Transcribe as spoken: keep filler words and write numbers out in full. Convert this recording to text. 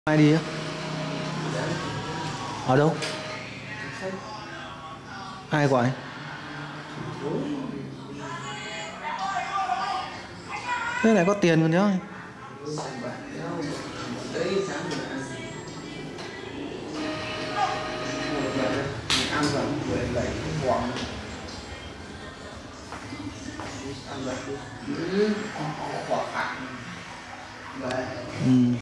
Ai đi á? Ở đâu? Ai gọi? Thế này có tiền còn nhá. Ăn rồi về lại quặng ăn rồi ừ, quả phạt. Ừ.